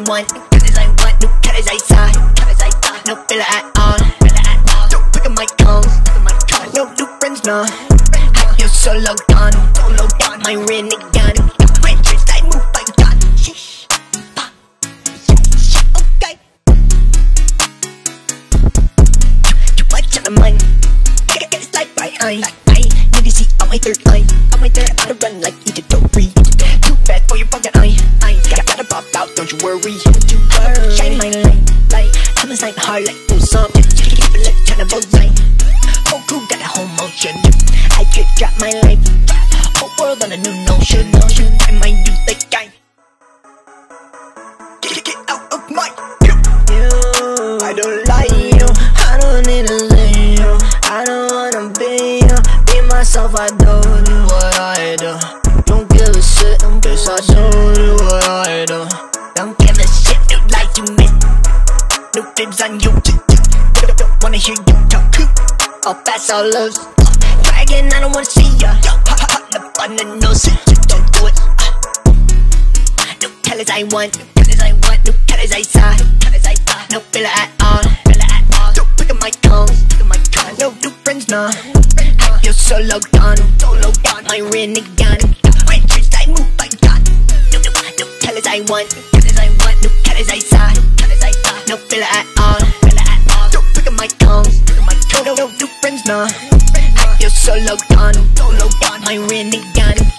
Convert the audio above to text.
want, colors I want, new colors I saw, no filler at all. Don't pick up my cone, no new friends, no. I feel so low down, my renegade. Rangers, I move like God. Sheesh, okay. Too much on the mind, get this life right. Need to see on my third eye, I run like you did, don't breathe. Too bad for your fucking eye. Gotta pop out, don't you worry. Shine my light, come inside hard like Usam. Keep it lit, tryna bullseye. Whole crew got a whole motion. I could drop my life, whole world on a new notion. I might use the guy. Get out of my view. I don't like you, I don't need to see you. I don't wanna be you, be myself, I don't do what I do. Don't give a shit, guess I don't do what I do. Don't give a shit, you like you me. No dibs on you, don't wanna hear you talk. All fast, all loose. Try again, I don't wanna see ya. Hot up on the nose, don't do it. No colors I want, no colors I saw, no filler at all. Don't pick up my cone, no new friends, no. I feel so low down, my renegade. Rangers, I move like God. No colors I want, no colors I saw, no filler at all. Don't pick up my cone, no new friends, no. I feel so low down, my renegade.